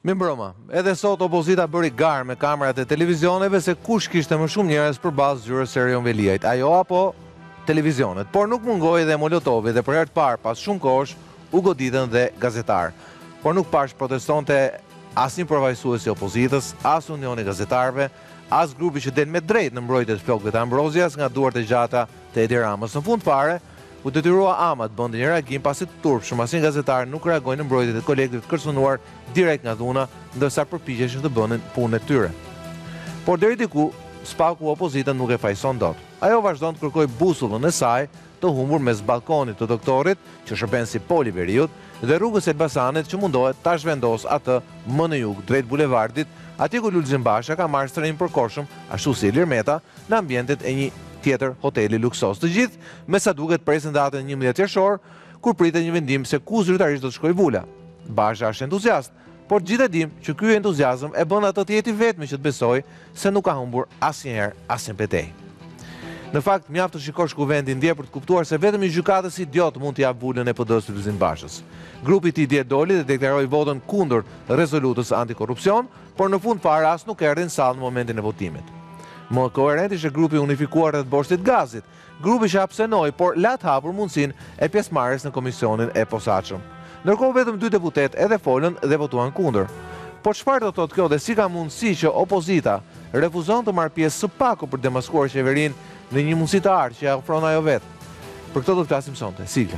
Mirëmbrëma, edhe sot opozita bëri garë me kamerat e televizioneve se kush kishte më shumë njerëz përballë zyrës së Erion Veliajt, ajo apo televizionet. Por nuk mungoi dhe Molotovi dhe për herë të parë pas shumë kohësh u goditën dhe gazetar. Por nuk pash protestonte asnjë përvajsues i opozitës, as Unioni i Gazetarëve, as grupi që del me drejt në mbrojtje të flokëve të Ambrosias nga duart e gjata të Edi Ramës. Në fund fare, u detyrua Ama të bënte një reagim pasi të turpshëm asnjë gazetar nuk reagoi në mbrojtjet e kolegëve të kërcënuar direkt nga dhuna, ndërsa përpiqeshin të bënin punën e tyre. Por deri diku, spaku opozitën nuk e fajson dot. Ajo vazhdon të kërkojë busullën e saj të humbur mes balkonit të doktorit, që shërben si poli veriut, dhe rrugës Elbasanit që mundohet ta zhvendos atë më në jug, drejt bulevardit, atje ku Lulzim Basha ka marrë strehim përkohshëm, ashtu si Ilir Meta, në ambientet e një tjetër hoteli luksos. Të gjithë, me sa duket presin datën 11 qershor, kur pritet një vendim se ku zyrtarisht do të shkojë Vula. Basha është entuziast, por gjithë e dim që ky entuziazëm e bën atë të jetë i vetmi që të besojë se nuk ka humbur asnjëherë asnjë betejë. Në fakt, mjaft të shikosh kuvendin dje për të kuptuar se vetëm një gjykatës idiot mund t'i jap Vulën e PD-s Lulzim Bashës. Grupi i tij dje doli dhe deklaroi votën kundër rezolutës antikorrupsion, por në fund fare as nuk erdhi në sallë në momentin e votimit. Më koherent ishte grupi unifikuar rreth Boshtit Gazit, grupi që abstenoi, por la të hapur mundësinë e pjesëmarrjes në komisionin e posaçëm. Ndërkohë vetëm 2 deputet edhe folën dhe votuan kundër. Po çfarë do thotë kjo dhe si ka mundësi që opozita refuzon të marrë pjesë së paku për demaskuar qeverinë në një mundësi të artë që ja ofron ajo vetë? Për këto do të flasim sonte. Sigla.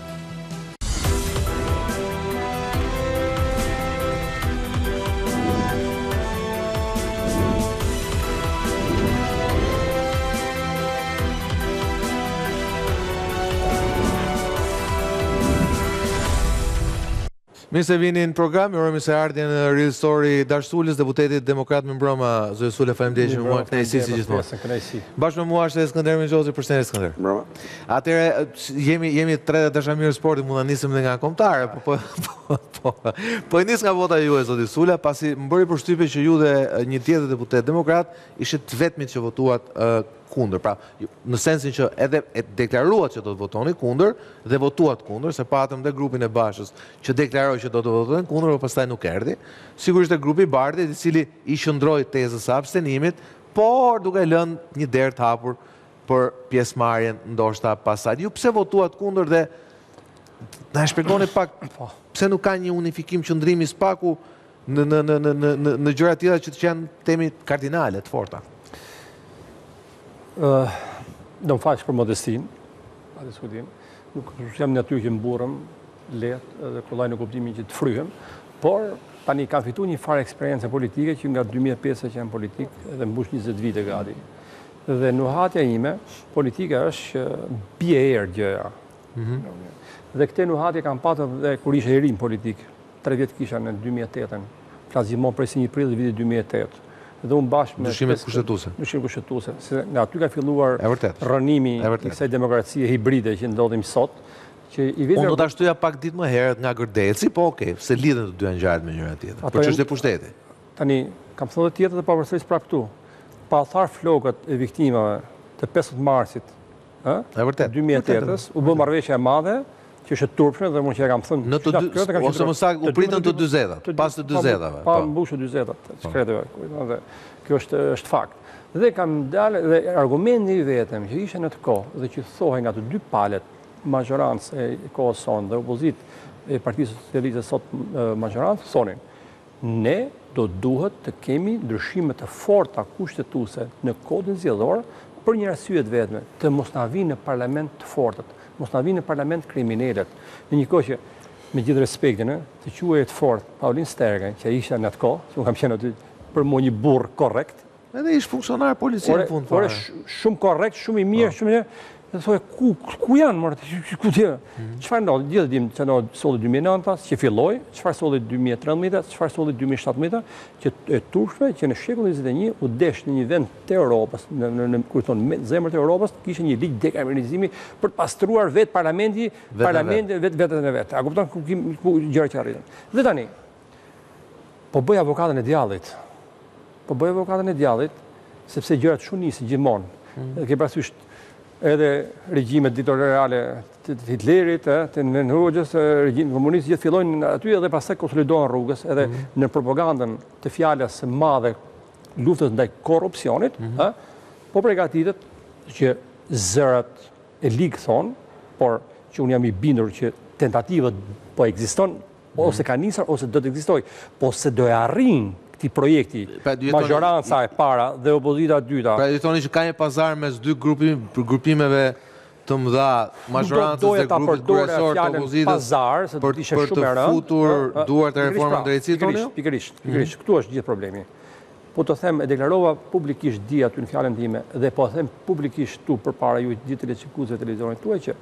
Mirë se vini në program, urojmë se ardhje në Real Story Dash Sulës, deputetit demokrat Mirëmbrëma, zoti Sule, faleminderit që mua kënaqësi si gjithmonë. Bashkë me mua është edhe Skënder Mixhozi, përshëndetje Skënder. Mirëmbrëma. Atëherë jemi tre dashamirë sportit, mund ta nisim edhe nga kombëtare, po nis nga vota juaj zoti Sule, pasi më bëri përshtypje që ju dhe një tjetër deputet demokrat ishit të vetmit që votuat kundër, pra në sensin që edhe deklaruat që do të votoni kundër dhe votuat kundër, se patëm dhe grupin e Bashës që deklaroi që do të votonin kundër, por pastaj nuk erdhi. Sigurisht e grupi i Bardit, i cili i qëndroi tezës së abstenimit, por duke lënë një derë të hapur për pjesëmarrjen ndoshta pasaj. Ju pse votuat kundër dhe na shpjegoni pak pse nuk ka një unifikim qëndrimi spaku në gjëra të tilla që janë temi kardinale të forta? Do më faqë për modestin, pa diskutim, nuk jam në natyrë që mburëm, letë dhe kollaj në kuptimin që të fryhem, por tani kam fitu një farë eksperiencë politike që nga 2005 që jam politik dhe mbush 20 vite gati. Dhe nuhatja ime, politika është bie erë gjëja. Dhe këte nuhatje kam patër dhe kur ishe i rim politik, 3 vjetë kisha në 2008, flasë gjithmonë prej si një prill dhe vitit 2008. Dhe unë bashkë me... Dushimet kushtetuese. Dushimet kushtetuese. Se nga aty ka filluar rënimi i kësaj demokracie hibride që ndodhim sot. Unë do ta shtoja pak ditë më herët nga Gërdeci, po okej, se lidhen të dyja ngjarjet me njëra tjetrën. Për çështje pushteti. Tani, kam thënë tjetër dhe pavarësisht prapë këtu. Pa thar flokët e viktimave të 15 marsit, 2008-s, u bë marrëveshja e madhe, që është turpshme dhe mund që e kam thënë... Ose më saktë, u pritën të 40, pas të 40-ave. Pa mbushë 40-at, shkreteve. Kjo është fakt. Dhe kam dalë, dhe argumenti i vetëm që ishe në të kohë, dhe që thohej nga të dy palet, majorancë e kohës sonë dhe opozit e Partisë Socialiste sot majorancë, thonin, ne do duhet të kemi ndryshime të forta kushtetuese në kodin zgjedhor për një arsye të vetme, të mos na vinë në parlament të fortët, mos na vinë në parlament kriminalet. Në një kohë që, me gjithë respektin, të quajë fort Paulin Stergaj, që ishte në atë kohë, që unë kam qenë aty për mo një burr korrekt. Edhe ish funksionar policie në fund fare. Shumë korrekt, shumë i mirë, shumë i mirë. Dhe thoje, ku janë, mërë, ku tjë? Qëfar ndodhë? Gjithë dim që ndodhë soli 2009, që filloj, qëfar soli 2013, qëfar soli 2017, që e turshme që në shekullin 21 u desh në një vend të Europës, kur thonë zemër të Europës, kishe një ligj dekriminalizimi për të pastruar vetë parlamenti, vetën e vetë. A kupton ku gjëra që arritën. Dhe tani, po bëj avokatën e djallit, sepse gjërat shumë nisi gjithmonë. Ke parasysh edhe regjimet diktatoriale të Hitlerit, të Hoxhës, regjimi komunist, gjithë fillojnë aty edhe pastaj konsolidohen rrugës, edhe në propagandën të fjalës së madhe luftës ndaj korrupsionit, po përgatitet që zërat e ligë thonë, por që unë jam i bindur që tentativët po ekziston, ose ka nisur ose do të ekzistojë, po se do e arrin këtij projekti majoranca e para dhe opozita e dyta. Pra ju thoni që ka një pazar mes dy grupimeve të mëdha, majorancës dhe grupit kryesor të opozitës për të futur duart e reformën drejtësisë tonë? Pikërisht. Këtu është gjithë problemi. Po të them, e deklarova publikisht di aty në fjalën time dhe po them publikisht tu përpara ju gjithë televizionistëve të televizionit tuaj që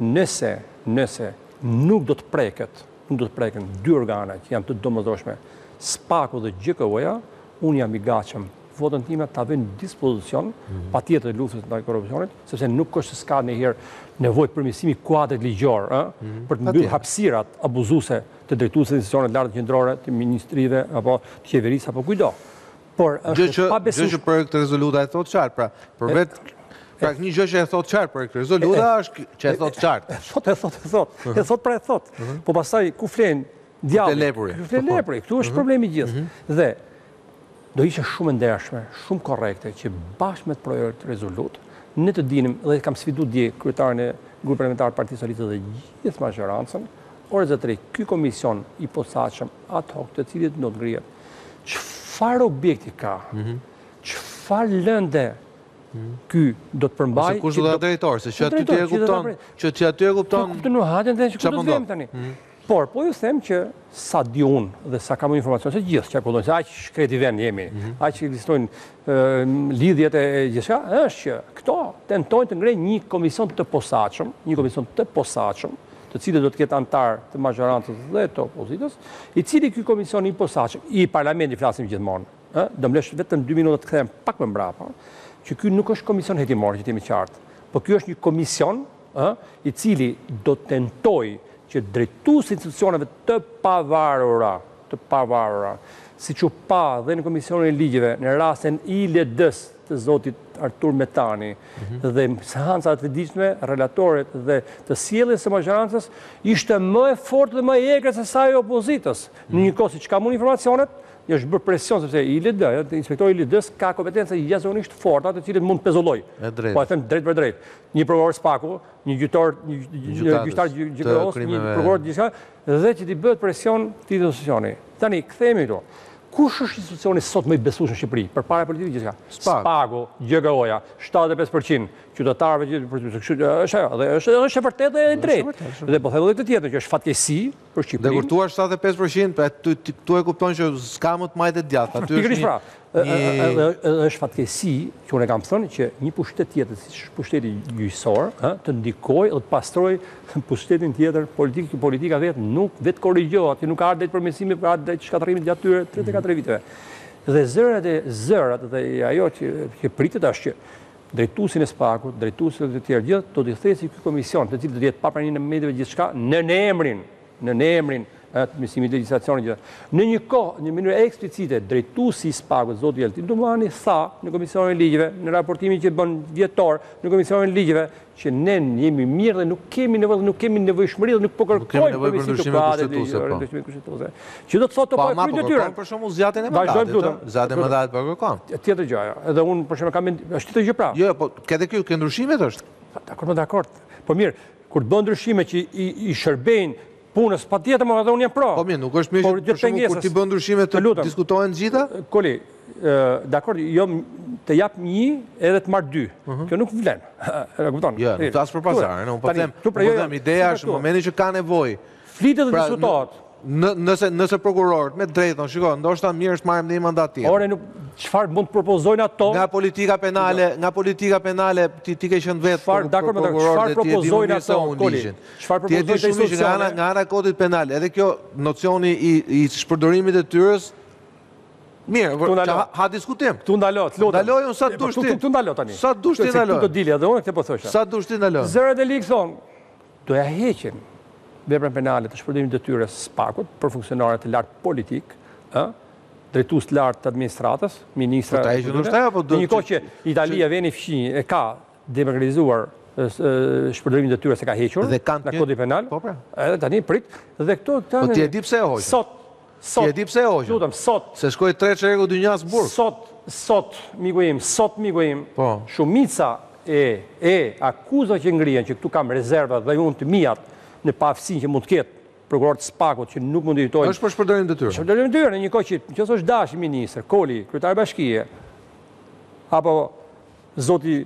nëse nuk do të preken dy organe që janë të domosdoshme, SPAK-u dhe GKO-ja, unë jam i gatshëm votën time ta vënë në dispozicion patjetër luftës ndaj korrupsionit, sepse nuk është se s'ka ndonjëherë nevojë përmirësimi kuadrit ligjor, për të mbyllur hapësirat abuzuese të drejtuesve të institucioneve të larta qendrore, të ministrive apo të qeverisë apo kujdo. Por është pa besim. Gjë që për këtë rezoluta e thotë qartë, pra për vetë pra një gjë që e thotë qartë për këtë rezoluta është që e thotë qartë. E thotë. Po pastaj ku flen djalli? Ku flen lepri? Këtu është problemi i gjithë. Dhe do ishte shumë ndershme, shumë korrekte që bashkë me të projekt rezolutë ne të dinim dhe kam sfiduar dje kryetarin e grupit parlamentar të Partisë Socialiste dhe gjithë majorancën, orë zotëri, ky komision i posaçëm ad hoc të cilit do të ngrihet. Çfarë objekti ka? Çfarë lënde ky do të përmbajë? Ose kush do të drejtor, se që aty e kupton, që aty e kupton. Kupton në hatën dhe që ku do të vëmë tani. Por, po ju them që sa di unë dhe sa kam informacion, se gjithë që akullojnë, se aq shkreti vend jemi, aq ekzistojnë lidhjet e gjithçka, është që këto tentojnë të ngrejnë një komision të posaçëm, të cilët do të ketë antar të majorancës dhe të opozitës, i cili ky komision i posaçëm, i parlamentit flasim gjithmonë, do më lësh vetëm 2 minuta të kthehem pak më mbrapa, që ky nuk është komision hetimor, që jemi qartë, por ky është një komision i cili do të tentojë që drejtuesi institucioneve të pavarura, siç u pa dhe në Komisionin e Ligjeve, në rastin ILD-s të zotit Artur Metani dhe seancat e ditshme, relatoret dhe të sjelljes së majorancës, ishte më e fortë dhe më e egër se sa e opozitës. Në një kohë siç kam unë informacionet, është bërë presion sepse ILD, inspektori i ILD-s ka kompetenca jashtëzakonisht forta, të cilët mund të pezulloj. Po e them drejt për drejt. Një prokuror SPAK-u, një gjyqtar GKO-s, një prokuror diçka, dhe që t'i bëhet presion këtij institucioni. Tani kthehemi këtu. Kush është institucioni sot më i besueshëm në Shqipëri përpara politikës gjithçka? SPAK-u, GKO-ja, 75% qytetarëve është ajo, dhe është e vërtetë dhe e drejtë. Dhe po them edhe këtë tjetër që është fatkeqësi për Shqipërinë. Dhe kur thua 75%, tu e kupton që s'ka më të majtë djathtë. Aty është është fatkeqësi që unë kam thënë që një pushtet tjetër, si pushteti gjyqësor, të ndikojë dhe të pastrojë pushtetin tjetër politika vetë korrigjohet, që nuk ka ardhur drejt përmirësimit, por ardhur drejt shkatërrimit gjatë tyre 34 viteve. Dhe zërat dhe ajo që pritet është që drejtuesin e SPAK-ut, drejtuesit të tjerë gjithë, do të thjesë ky komision, të cilët do të jetë pa praninë e mediave gjithçka, në emrin të mësimit legjislacionit gjithë. Në një kohë, në mënyrë eksplicite, drejtuesi i SPAK-ut, zoti Eltin Dumani, tha në Komisionin e Ligjeve, në raportimin që bën vjetor në Komisionin e Ligjeve, që ne jemi mirë dhe nuk kemi nevojshmëri dhe nuk po kërkojmë përmirësim kushtetuese. Që do të thotë po e kryejnë detyrën. Për shembull zgjatjen e mandatit. Zgjatjen e mandatit po kërkon. Tjetër gjë, edhe unë për shembull kam është tjetër gjë pra. Jo, po këtë ke ndryshimet është. Dakord. Po mirë, kur të bën ndryshime që i shërbejnë punës, patjetër më edhe unë jam pro. Po mirë, nuk është mirë për shembull kur ti bën ndryshime të diskutohen të gjitha? Koli, dakord, jo të jap një edhe të marr dy. Kjo nuk vlen. E kupton? Jo, nuk tas për pazarin, unë po them, ideja është në momentin që ka nevojë. Flitet dhe diskutohet. Nëse prokurorët me drejtë thonë, shiko, ndoshta mirë është marrim një mandat tjetër. Ore nuk çfarë mund të propozojnë ato? Nga politika penale ti ke qenë vetë prokurorët e ti e di më se unë ligjin. Ti e di shumë që nga ana e kodit penal, edhe kjo nocioni i shpërdorimit të tyres, mirë, ha diskutim. Këtu ndalohet, lutem. Ndaloj unë sa dush ti. Këtu ndalo tani. Sa dush ti ndaloj. Këtu do dilja edhe unë këtë po thosha. Sa dush ti ndaloj. Zërat e ligë thonë, do ja heqin veprën penale të shpërdorimit të tyre SPAK-ut për funksionarët të lartë politik, drejtues të lartë të administratës, ministra. Në një kohë që Italia vjen i fqinj e ka demokratizuar shpërdorimin e tyre se ka hequr nga kodi penal. Po pra. Edhe tani prit dhe këto Po ti e di pse e hoqën? Ti e di pse e hoqën? Lutem, sot. Se shkoi 3 çerku dynjas burg. Sot, miku im, Po. shumica e akuzave që ngrihen, që këtu kam rezerva dhe unë të mijat në paaftësinë që mund të ketë prokurorët Spakut që nuk mund të jetojnë. Është për shpërdorim detyrë. Shpërdorim detyrë në një kohë që nëse është dashi ministër, Koli, kryetari bashkie, apo zoti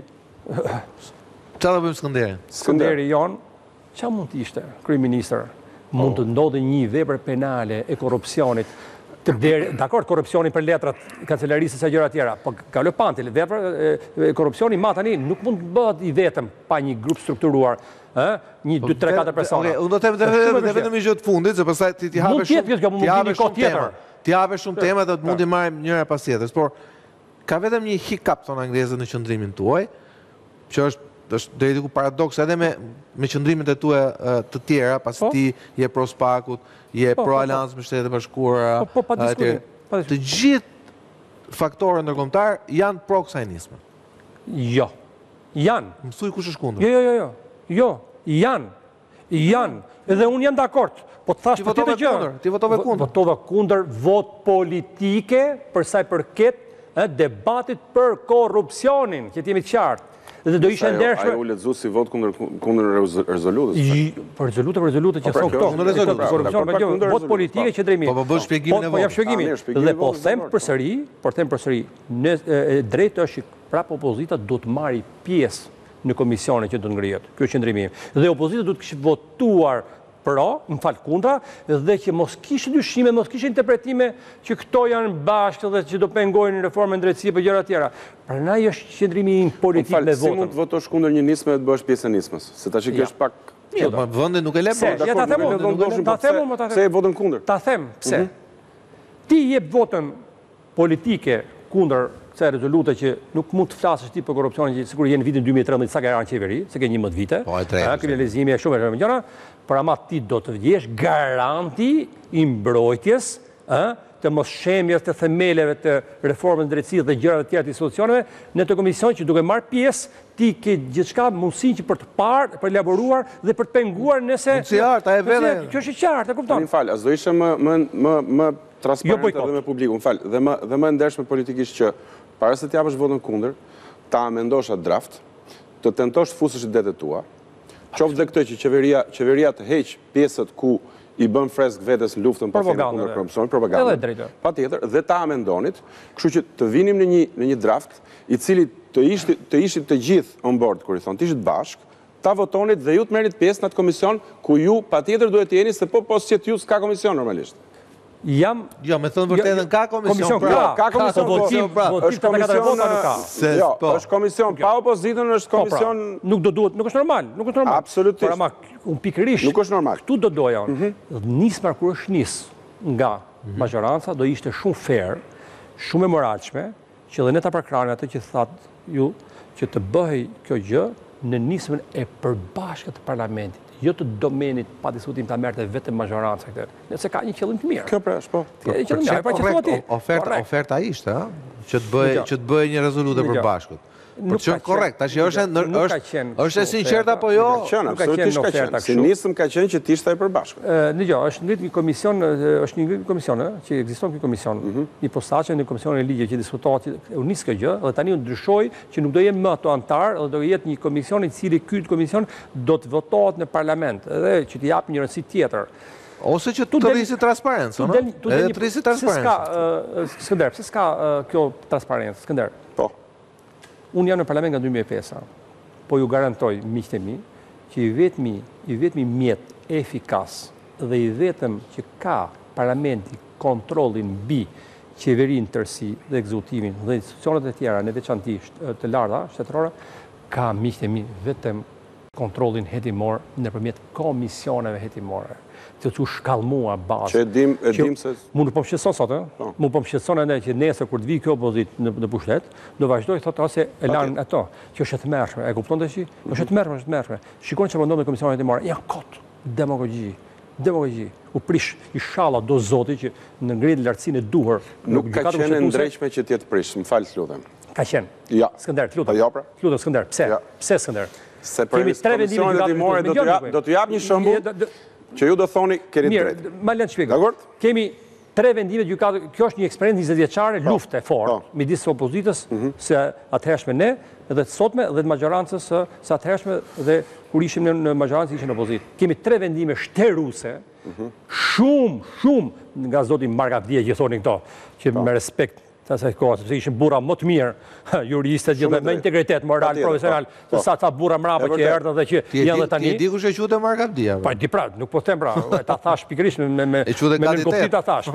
Çfarë do bëjmë Skënderin? Skënderi jon, çfarë mund të ishte kryeministër? Mund të ndodhë një vepër penale e korrupsionit. Dakor, korrupsioni për letrat kancelarisë e gjëra tjera, po kaloj panti, vepër korrupsioni ma tani nuk mund të bëhet i vetëm pa një grup strukturuar, 1, 2, 3, 4 persona. Unë do të them vetëm një gjë të fundit, se pastaj ti Mund të jetë kjo, mund të një kohë tjetër. Ti hape shumë tema dhe mund t'i marrim njëra pas tjetrës, por ka vetëm një hiccup thonë anglezët në qëndrimin tuaj, që është deri diku paradoks edhe me qëndrimet e tua të tjera, pasi ti je pro Spakut, je pro Aleancë me Shtetet e Bashkuara. Po, pa diskutim. Të gjithë faktorët ndërkombëtar janë pro kësaj nisme. Jo. Janë. Më thuaj kush është kundër. Jo, janë. Edhe unë jam dakord. Po të thash për tjetër gjë. Ti votove kundër. Votova kundër vot politike për sa i përket debatit për korrupsionin, që t'jemi të qartë. Dhe do ishe ndershme. Ajo u lexu si vot kundër rezolutës. Për rezolutë që thonë këto. Kundër Vot politike që drejtimi. Po bëj shpjegimin e votit. Po jap shpjegimin. Dhe po them përsëri, drejt është që prapë opozita do të marrë pjesë në komisione që do të ngrihet. Ky është qëndrimi im. Dhe opozita do të kishte votuar kundra, dhe që mos kishte dyshime, mos kishte interpretime që këto janë bashkë dhe që do pengojnë reformën drejtësie për gjëra tjera. Prandaj është qëndrimi im politik me votën. Si mund të votosh kundër një nisme dhe të bësh pjesë e nismës? Se tash kjo është pak. Vendi nuk e le bërë. Pse e votën kundër? Ta them pse. Ti jep votën politike kundër kësaj rezolute që nuk mund të flasësh ti për korrupsionin që sikur jeni vitin 2013 sa ka ardhur në qeveri, se ke 11 vite. Kriminalizimi është shumë e gjëra, por ama ti do të jesh garanti i mbrojtjes, të mosshemjes të themeleve të reformës drejtësisë dhe gjërave të tjera të institucioneve në të komision që duke marrë pjesë ti ke gjithçka mundësinë që për të parë, për elaboruar dhe për të penguar nëse kjo është e qartë, e kupton? Më fal, as do ishte më transparente dhe me publikun, më fal, dhe më ndershme politikisht që para se të japësh votën kundër, ta amendosh atë draft, të tentosh të fusësh idetë tua, qoftë dhe këtë që qeveria të heq pjesët ku i bën fresk vetes në luftën për kundër korrupsionit, propagandë. Patjetër, dhe ta amendonit, kështu që të vinim në një draft i cili të ishit të gjithë on board, kur i thon, të ishit bashk, ta votonit dhe ju të merrit pjesë në atë komision ku ju patjetër duhet të jeni se po që ju s'ka komision normalisht. Jo, me thënë vërtetën ka komision. Ka komision, është komision pa opozitën, është komision. Nuk do duhet, nuk është normal. Absolutisht. Por ama pikërisht. Nuk është normal. Këtu do doja unë. Nisma kur është nis nga majoranca do ishte shumë fair, shumë e moralshme, që dhe ne ta përkranim atë që thatë ju që të bëhej kjo gjë në nismën e përbashkët të parlamentit. Jo të domenit pa diskutim ta merrte vetëm majoranca këtë. Nëse ka një qëllim të mirë. Kjo pra, po. Oferta ishte, që të bëjë një rezolutë e përbashkët. Për të qenë korrekt, tash është e sinqert apo jo? Absolutisht ka qenë. Si nisëm ka qenë që të ishte e përbashkët. Është ngrit një komision, është një komision që ekziston ky komision, një posaçe në komisionin e ligjit që diskutohet, u nis kjo gjë dhe tani u ndryshoi që nuk do jenë më ato antar, dhe do jetë një komision i cili ky komision do të votohet në parlament, edhe që të jap një rëndësi tjetër. Ose që të rrisi transparencë, no? Edhe të rrisi transparencë. Skënder, pse s'ka kjo transparencë, Skënder? Po. Unë jam në parlament nga 2005, po ju garantoj, miqtë e mi, që i vetmi mjet efikas dhe i vetëm që ka parlamenti kontrollin mbi qeverinë tërësi dhe ekzekutimin dhe institucionet e tjera në veçantisht të larta shtetërore, ka miqtë e mi vetëm kontrollin hetimor nëpërmjet komisioneve hetimore, të që shkallmua bazë. Që e dim se... Mund po më shqetëson sot, mund po më shqetëson edhe që nesër kur të vi kjo opozit në pushtet, do vazhdoj thotë ose e lanë ato, që është e tmerrshme, e kupton të që? Është e tmerrshme. Shikoni që mendon me komisionet hetimore, janë kot demagogji. U prish inshallah do zoti që në ngrihet lartësinë e duhur. Nuk ka qenë ndrejshme që të jetë prish, më fal lutem. Ka qenë. Ja. Skënder, lutem. Po ja pra. Lutem Skënder, pse? Pse Skënder? Se për komisionet hetimore do t'ju jap një shembull që ju do thoni keni drejt. Mirë, ma lënë shpjegoj. Kemi 3 vendime gjykatës, kjo është një eksperiencë 20 vjeçare, lufte fort midis opozitës së atëhershme ne dhe të sotme dhe të majorancës së atëhershme dhe kur ishim në majorancë ishin opozitë. Kemi 3 vendime shtëruse, shumë nga zoti Margavdia që thonin këto, që me respekt të asaj kohë, sepse ishin burra më të mirë, juristët gjithë me integritet moral, profesional, se sa ta burra mrapa që erdhën dhe që janë dhe tani. Ti e di kush e quhet Margavdia? Pa, di pra, nuk po them pra, ta thash pikërisht me nënkuptim ta thash.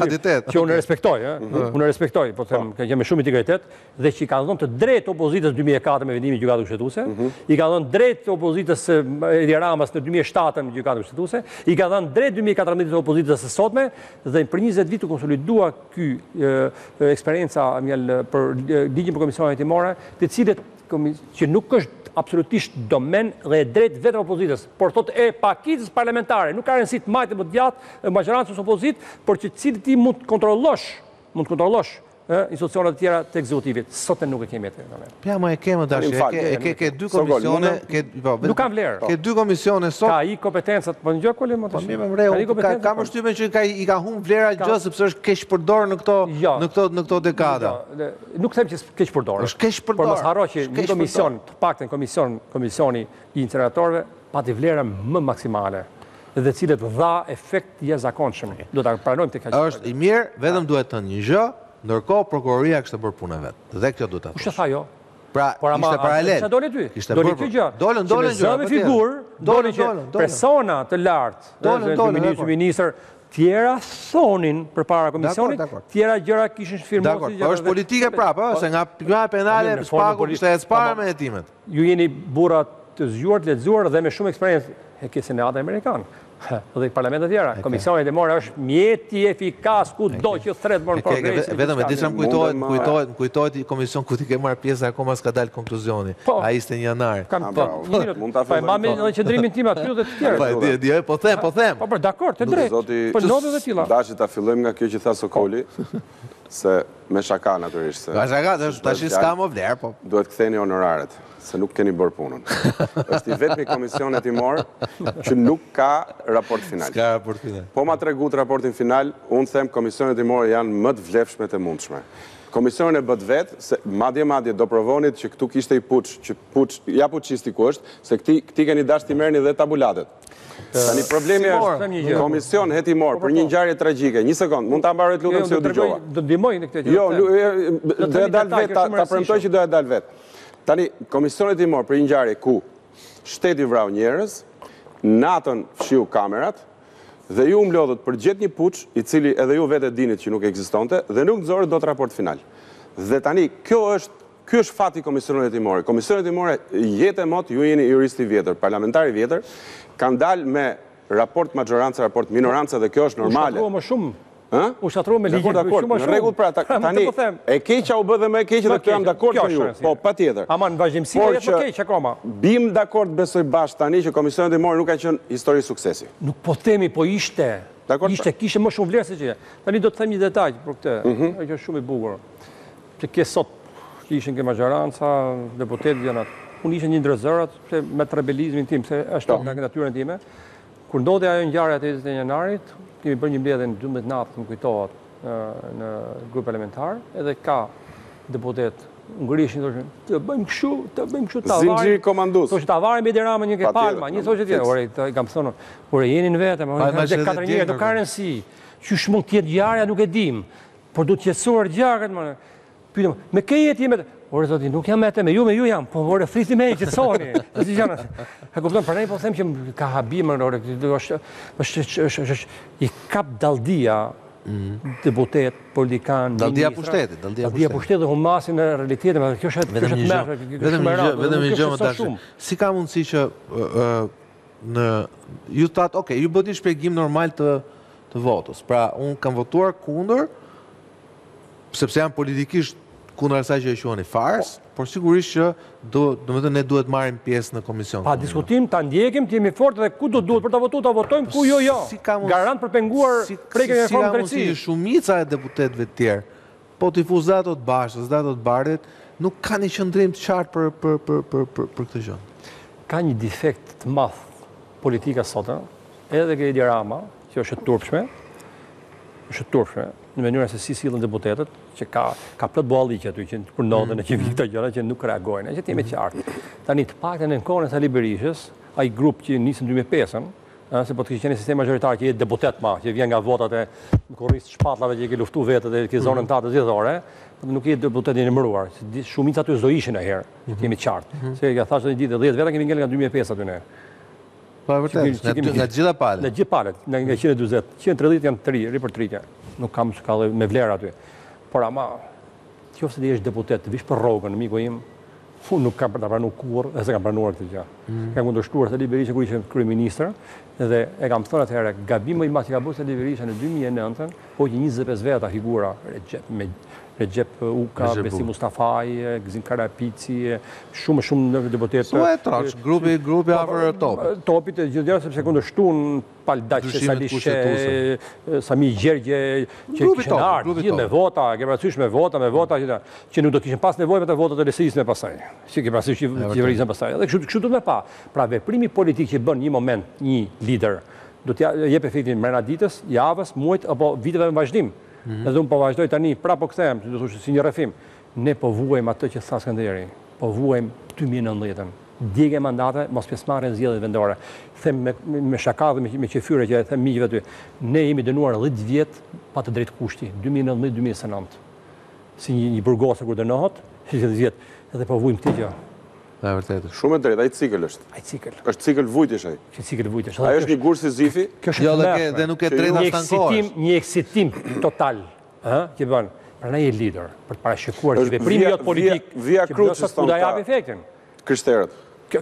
Që unë respektoj, po them, që me shumë integritet, dhe që i ka dhënë të drejtë opozitës 2004 me vendimin e gjykatës kushtetuese, i ka dhënë drejtë opozitës Edi Ramës në 2007 me gjykatën kushtetuese, i ka dhënë drejtë 2014 opozitës së sotme, dhe për 20 vit u konsolidua ky eksperienca për ligjin për komisionet hetimore, të cilët që nuk është absolutisht domen dhe e drejt vetë opozitës, por thot e pakicës parlamentare, nuk ka rëndësi të majtë më të gjatë majorancës opozit, por që cilët ti mund të kontrollosh institucionet tjera të ekzekutivit. Sot nuk e kemi atë. Ja, ma e kemë dashje, ke 2 komisione, nuk kanë vlerë. Ke 2 komisione sot. Ka i kompetencat, po në gjë kolim, po mirë më reu, ka përshtypjen që i ka humbur vlera gjë sepse është keq përdorur në këto dekada. Nuk them që është keq përdorur. Është keq përdorur. Por mos harro që një komision, të paktën komisioni i incineratorëve pati vlera më maksimale dhe cilët dha efekt jashtëzakonshëm. Do ta pranojmë tek kaq. Është i mirë, vetëm duhet të thënë një gjë. Ndërkohë, prokuroria kishte bërë punën e vet. Dhe kjo duhet ta thosh. Kush e tha jo? Pra, ishte paralel. Doli ty. Doli kjo gjë. Dolën gjë. Me figurë, doli që persona të lartë, ministër, tjera thonin përpara komisionit, tjera gjëra kishin firmuar. Dakor, po është politike prapë, se nga pika penale Spaku kishte ecparë me hetimet. Ju jeni burra të zgjuar, të lexuar dhe me shumë eksperiencë ke Senati amerikan. Dhe parlamentet tjera. Komisionet hetimore është mjeti efikas ku do që thret më në progresin. Vetëm e disa më kujtohet i komision ku ti ke marrë pjesë akoma s'ka dalë konkluzjoni. Ai ishte një janar. Mund ta fillojmë. Pa me edhe qendrimin tim aty dhe të tjerë. Po them. Po dakor, të drejtë. Po ndodhi edhe tilla. Dashi ta fillojmë nga kjo që tha Sokoli, se me shaka natyrisht. Me shaka, tash s'ka më vlerë, po. Duhet ktheni honoraret, se nuk keni bërë punën. Është i vetmi komision hetimor që nuk ka raport final. S'ka raport final. Po ma tregut raportin final, unë them komisionet hetimore janë më të vlefshme të mundshme. Komisionin e bët vetë, se madje do provonit që këtu kishte i ja puqisti ku është, se këti keni dash t'i merrni dhe tabulatet. Tani problemi është komision hetimor për një ngjarje tragjike. Një sekond, mund ta mbaroj lutem se u dëgjova. Do ndihmoj në këtë gjë. Jo, do e dal vetë, ta premtoj që do e dal vetë. Tani komisionet hetimor për një ngjarje ku shteti vrau njerëz, natën fshiu kamerat dhe ju mlodhët për gjet një puç i cili edhe ju vetë dinit që nuk ekzistonte dhe nuk nxorët dot raport final. Dhe tani ky është fati komisionit hetimor. Komisionet hetimor jetë e mot, ju jeni juristi i vjetër, parlamentari i vjetër, kanë dalë me raport majorancë, raport minorancë dhe kjo është normale. U shatru me ligjin. Në rregull pra, tani e keqja u bë dhe më e keqja dhe këtu jam dakord me ju. Po, patjetër. Ama në vazhdimsi është më keq akoma. Bim dakord besoj bash tani që komisionet hetimore nuk kanë qenë histori suksesi. Nuk po themi, po ishte. Kishte më shumë vlerë se që. Tani do të them një detaj për këtë. Që është shumë i bukur. Që ke sot që ishin ke majoranca, deputetë janë atë. Unë ishe një ndër zërat me të rebelizmin tim, se është nga natyrën time. Kur ndodhi ajo ngjarja e 20 janarit, kemi bërë një mbledhje në 12 natë, më kujtohet, në grup parlamentar, edhe ka deputet ngrishin, thoshin, të bëjmë kështu, të avarim. Zinxhir komandues. Thoshin të avarim Edi Ramën një ke palma, një thoshte tjetër. Ore, i kam thënë, ore jeni në vetëm, dhe 4 njerëz do ka rëndësi. Qysh mund të jetë ngjarja nuk e dim, por duhet të qetësuar gjarët, më. Pyetëm, me kë jetë jemi? Ore zoti, nuk jam me ju jam, po ore friti me qetësoni. Si janë? E kupton, prandaj po them që ka habim, ore, është i kap dalldia deputet, politikan, dalldia pushtetit, dalldia pushtetit dhe humasin në realitetin, kjo është vetëm një gjë më tash. Si ka mundësi që ju thatë, okay, ju bëni shpjegim normal të votës. Pra, unë kam votuar kundër, sepse jam politikisht kundër asaj që e quheni farës, por sigurisht që ne duhet marrim pjesë në komision. Pa diskutim, ta ndjekim, të jemi fort dhe ku do duhet për ta votojmë, ku jo. Garant për penguar prekjen e reformës drejtësisë. Si shumica e deputetëve të tjerë, po tifuzat të Bashës, datë të Bardhit, nuk kanë një qëndrim të qartë për këtë gjë. Ka një defekt të madh politika sot, edhe ke Edi Rama, që është e turpshme, në mënyrën se si sillen deputetët, që ka plot bolliqe aty që për notën e që vi këto gjëra që nuk reagojnë, që t'jemi qartë. Tani të paktën në kohën e Sali Berishës, ai grup që nisi në 2005-ën, se po të kishte qenë sistem magjoritar që jetë deputet që vjen nga votat e korrisë shpatllave që i ke luftu vetët e ke zonën tatë zgjedhore, nuk jetë deputet i numëruar. Shumica aty s'do ishin herë, që t'jemi qartë. Se ja thashë një ditë 10 veta kemi ngel nga 2005 aty ne. Po vërtet, nga gjitha palët. Nga gjitha palët, nga 140, 130 janë të ri për tritja. Nuk kam ka me vlerë aty. Por ama, qofse ti je deputet, vish për rrogën, miku im, unë nuk kam për ta pranuar kurrë, dhe se kam pranuar këtë gjë. Kam kundërshtuar Sali Berisha kur ishte kryeministër, dhe e kam thënë atëherë, gabimi i madh që ka bërë Sali Berisha në 2009-ën, hoqi 25 veta figura, Recep Uka, Besim Mustafaj, Gzim Karapici, shumë deputetë. Su e trash, grupi afër topit. Topit e gjithë sepse kundërshtuan Paldaqe, Salishe, Sami Gjergje, që kishin ardhur gjithë me vota, ke parasysh me vota që nuk do kishin pas nevojë me të votat e LSI-s më pasaj. Si ke parasysh qeverisën pasaj. Dhe kështu do të pa. Pra veprimi politik që bën një moment një lider, do t'ja jep efektin brenda ditës, javës, muajt apo viteve në vazhdim. Edhe unë po vazhdoj tani, pra po kthehem, do thosh si një rrëfim. Ne po vuajmë atë që tha Skënderi. Po vuajmë 2019-ën. Djegë mandate, mos pjesëmarrje në zgjedhjet vendore. Them me shaka dhe me qefyre që them miqve aty. Ne jemi dënuar 10 vjet pa të drejtë kushti, 2019-2019. Si një burgosë kur dënohet, 10 vjet, edhe po vuajmë këtë gjë. E vërtetë. Shumë e drejtë, ai cikël është. Ai cikël. Është cikël vujtish ai. Cikël vujtish. Ai është një gur si Zifi. Jo, dhe nuk e drejta stankohesh. Një eksitim total, që bën. Prandaj je lider për të parashikuar që veprimi jot politik Via Crucis do jap efektin. Krishterët.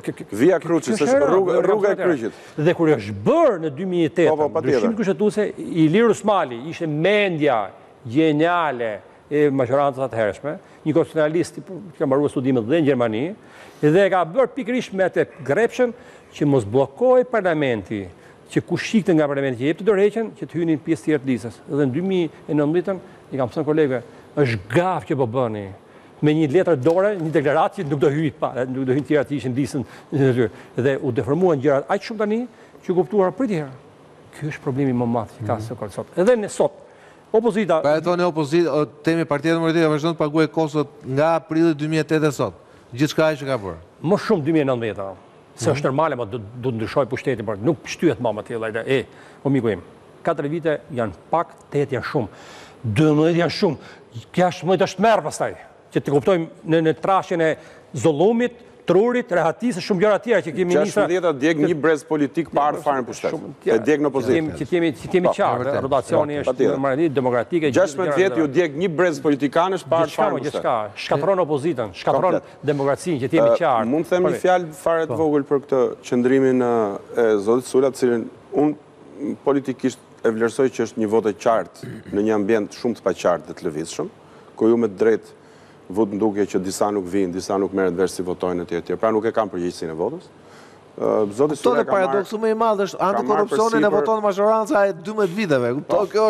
Via Crucis është rruga e kryqit. Dhe kur është bërë në 2008, ndryshimi kushtetuese i Ilir Usmali ishte mendja geniale e majorancës atëhershme, një konstitucionalist që ka mbaruar studimet dhe në Gjermani, dhe ka bërë pikërisht me atë grepshën që mos bllokoi parlamenti, që kush shikte nga parlamenti që jep të dorëheqjen, që të hynin pjesë tjetër të listës. Dhe në 2019 i kam thënë kolegëve, është gafë që po bëni. Me një letër dore, një deklaratë që nuk do hyjë pa, nuk do hyjnë tjera të ishin listën. Dhe u deformuan gjërat aq shumë tani që kuptuara prit herë. Ky është problemi më madh që ka sot. Edhe ne sot opozita. Pa e thonë opozita, temi Partia Demokratike vazhdon të paguajë kostot nga aprilli 2008 e sot. Gjithçka që ka bërë. Më shumë 2019. Se është normale, ma do të ndryshoj pushtetin, por nuk shtyhet më tilla ide. O miku im, 4 vite janë pak, 8 janë shumë. 12 janë shumë. Kja është merë pastaj, që të kuptojmë në trashjen e zollumit, trurit, rehatisë, shumë gjëra tjera që kemi ministra... 16 djeg një brez politik pa ardhur fare në pushtet. E djeg në opozitë. Që t'jemi qartë, rotacioni është normalisht demokratike. 16 vjet ju djeg një brez politikanësh pa ardhur fare në pushtet. Gjithçka, shkatron opozitën, shkatron demokracinë, që t'jemi qartë. Mund të them një fjalë fare të vogël për këtë qëndrimin e zotit Sula, të cilin unë politikisht e vlerësoj që është një votë e qartë në një ambient shumë të paqartë dhe të lëvizshëm, ku ju me drejt vot nduke që disa nuk vinë, disa nuk merren vesh si votojnë etj. Pra nuk e kanë përgjegjësinë e votës. Zoti Sula ka marrë paradoksu më i madh është antikorrupsionin e voton majoranca e 12 viteve. Kjo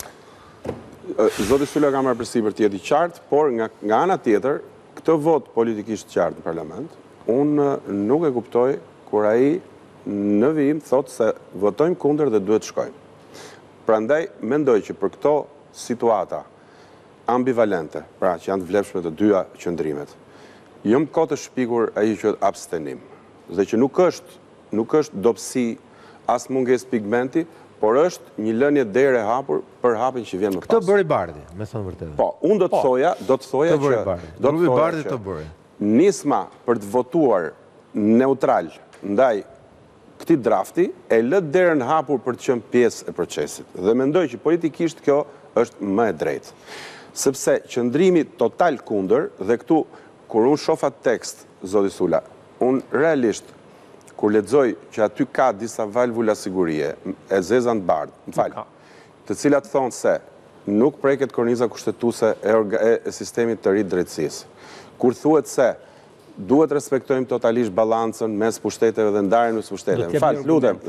është Zoti Sula ka marrë përsipër të jetë i qartë, por nga ana tjetër, këtë vot politikisht qartë në parlament, unë nuk e kuptoj kur ai në vijim thotë se votojmë kundër dhe duhet shkojmë. Prandaj mendoj që për këto situata ambivalente, pra që janë të vlefshme të dyja qëndrimet, jam kohë të shpikur ai që është abstenim, dhe që nuk është dobësi as mungesë pigmenti, por është një lënje derë e hapur për hapin që vjen më pas. Këtë bëri Bardhi, me thënë vërtetë. Po, unë do të thoja që nisma për të votuar neutral ndaj këtij drafti e lë derën hapur për të qenë pjesë e procesit. Dhe mendoj që politikisht kjo është më e drejtë. Sepse qëndrimi total kundër, dhe këtu, kur unë shofa tekst, zoti Sula, unë realisht, kur lexoj që aty ka disa valvula sigurie, e zezan bardh, më falë, të cilat thonë se nuk preket korniza kushtetuese e sistemit të ri drejtësisë. Kur thuhet se duhet respektojmë totalisht balancën mes pushteteve dhe ndarjen mes pushteteve. Më falë, lutem,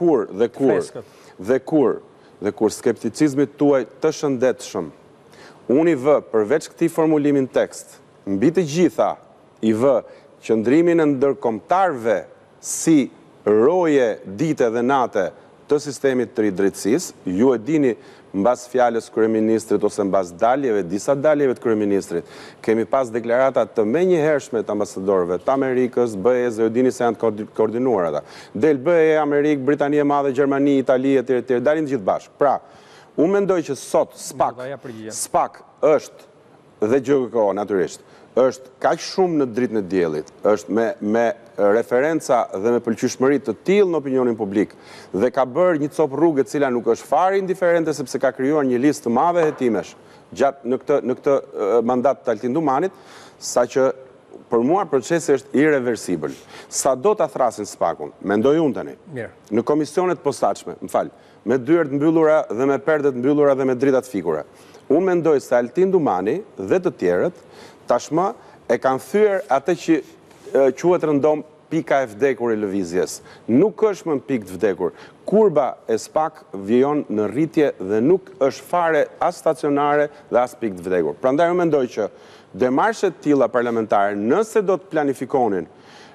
dhe kur skepticizmit tuaj të shëndetshëm unë i vë përveç këtij formulimin tekst, mbi të gjitha i vë qëndrimin e ndërkombëtarëve si roje dite dhe nate të sistemit të drejtësisë. Ju e dini mbas fjalës kryeministrit ose mbas daljeve, disa daljeve të kryeministrit, kemi pas deklarata të menjëhershme të ambasadorëve të Amerikës, BE-s, dhe ju dini se janë të koordinuar ata. Del BE, Amerikë, Britania e Madhe, Gjermani, Itali etj. Dalin gjithë bashkë. Pra, unë mendoj që sot SPAK është dhe GKO natyrisht është kaq shumë në dritën e diellit, është me referenca dhe me pëlqyeshmëri të tillë në opinionin publik dhe ka bërë një copë rrugë e cila nuk është fare indiferente sepse ka krijuar një listë të madhe hetimesh gjatë në këtë mandat të Altin Dumanit, saqë për mua procesi është irreversibël. Sado ta thrasin SPAK-un, mendoj unë tani. Në komisionet posaçme, me dyert mbyllura dhe me perdet mbyllura dhe me dritat fikura. Unë mendoj se Altin Dumani dhe të tjerët tashmë e kanë thyer atë që quhet rëndom pika e vdekur e lëvizjes. Nuk është më pikë të vdekur. Kurba e SPAK vjen në rritje dhe nuk është fare as stacionare dhe as pikë të vdekur. Prandaj unë mendoj që demarshet tilla parlamentare, nëse do të planifikonin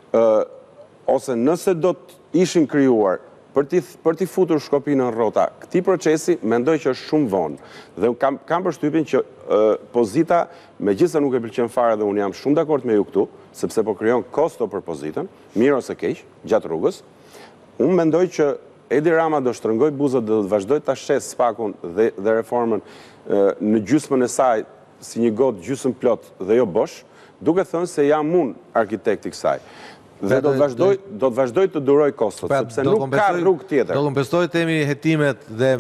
ose nëse do të ishin krijuar për t'i futur Shkopin në rrota këtij procesi, mendoj që është shumë vonë. Dhe kam përshtypjen që pozita, megjithëse nuk e pëlqen fare dhe unë jam shumë dakord me ju këtu, sepse po krijon kosto për pozitën, mirë ose keq, gjatë rrugës, unë mendoj që Edi Rama do shtrëngoj buzët dhe do të vazhdoj ta shes SPAK-un dhe reformën në gjysmën e saj si një gotë gjysmë plot dhe jo bosh, duke thënë se jam unë arkitekti kësaj. Dhe do të vazhdoj të duroj kostot, sepse nuk ka rrugë tjetër. Do kompensoj temi hetimet dhe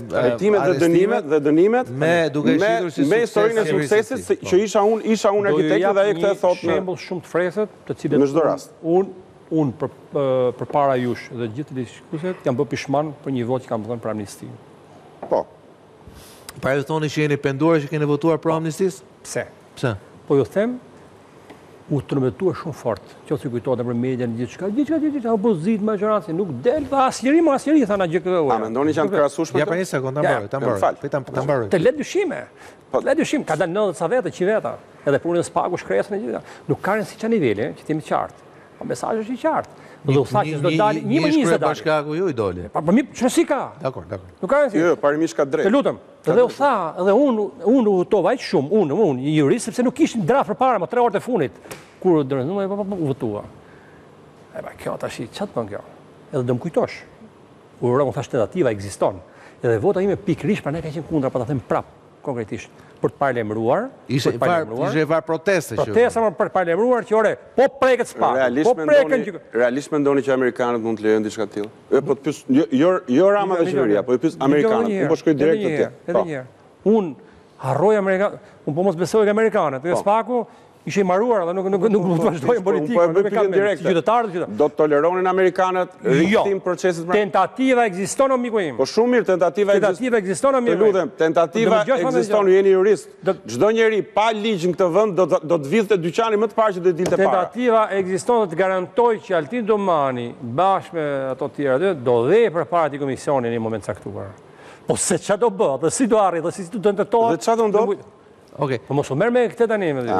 dënimet me historinë e suksesit që isha unë arkitekti dhe ajo këtë e thot në shembull shumë të freskët, të cilët unë përpara jush dhe gjithë diskutuesit jam bërë pishman për një votë që kam dhënë për amnistinë. Po. Pra ju thoni që jeni penduar që keni votuar për amnistisë? Pse? Po ju them u tërmetuar shumë fort, që si kujtohet për media në gjithçka, opozit, majoranci, nuk del dhe asnjëri thana GKO. A mendoni që janë të krahasueshme? Ja për një sekond, ta mbaroj. Të le dyshim, ka dalë 90 sa vete, që veta, edhe punën e SPAK-u shkresën e gjitha. Nuk ka rëndësi çfarë niveli, që t'jemi qartë. Po mesazhi është i qartë. Do u thashë se do dalë 1-20 dali. Bashkaku ju i doli. Po mi ç'si ka? Dakor. Nuk ka rëndësi. Jo, parimisht ka drejt. Të lutem. Edhe u tha, edhe unë u hutova aq shumë, unë një jurist sepse nuk kishin draft përpara, më 3 orë të fundit. Kur u votua. Kjo tash ç'të bën kjo? Edhe do më kujtosh. Ura më thash tentativa ekziston. Edhe vota ime pikërisht pra ne ka qenë kundra, pa ta them prap konkretisht. Për të parlemruar. Ishe var proteste që. Protesta për të parlemruar që ore, po preket SPAK. Realisht mendoni që amerikanët mund të lejojnë diçka të tillë? Po të pyes jo Rama dhe qeveria, po i pyes amerikanët. Unë po shkoj direkt atje. Edhe një herë. Unë harroj amerikanët, unë po mos besoj amerikanët. Dhe SPAK-u ishte i marruar dhe nuk mund të vazhdojnë politikën. Po e bëj direkt. Do të toleronin amerikanët rikthim procesit pra? Tentativa ekziston, miku im. Po shumë mirë, tentativa ekziston, miku im. Të lutem, tentativa ekziston, ju jeni jurist. Çdo njeri pa ligj në këtë vend do të vidhte dyqani më të parë që do të dilte para. Tentativa ekziston dhe të garantoj që Altin Domani bashkë me ato të tjerë do dhe përpara atij komisioni në një moment caktuar. Po se ç'a do bë, dhe si do arrijë, dhe si do tentohet. Dhe ç'a do ndodh? Okej. Po mos u merr me këtë tani me.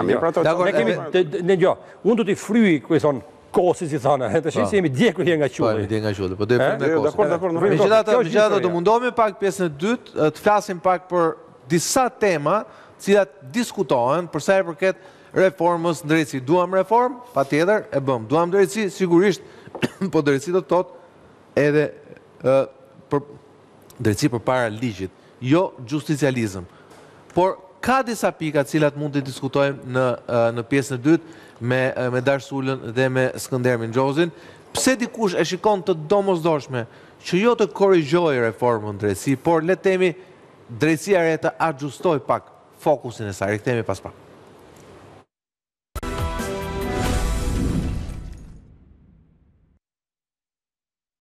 Ne jo. Unë do t'i fryj ku i thon kosi si thonë. Tash si jemi djegur nga qulli. Po do të them me kos. Dakor. Megjithatë do mundohemi pak pjesën e dytë, të flasim pak për disa tema, të cilat diskutohen për sa i përket reformës në drejtësi. Duam reformë? Patjetër e bëm. Duam drejtësi? Sigurisht, po drejtësi do të thotë edhe për drejtësi përpara ligjit, jo justicializëm. Por ka disa pika cilat mund të diskutojmë në pjesën e dytë me Darsulën dhe me Skënder Minxhozin. Pse dikush e shikon të domosdoshme që jo të korrigjojë reformën drejtësi, por le të themi drejtësia re të ajustoj pak fokusin e saj. Rikthehemi pas pak.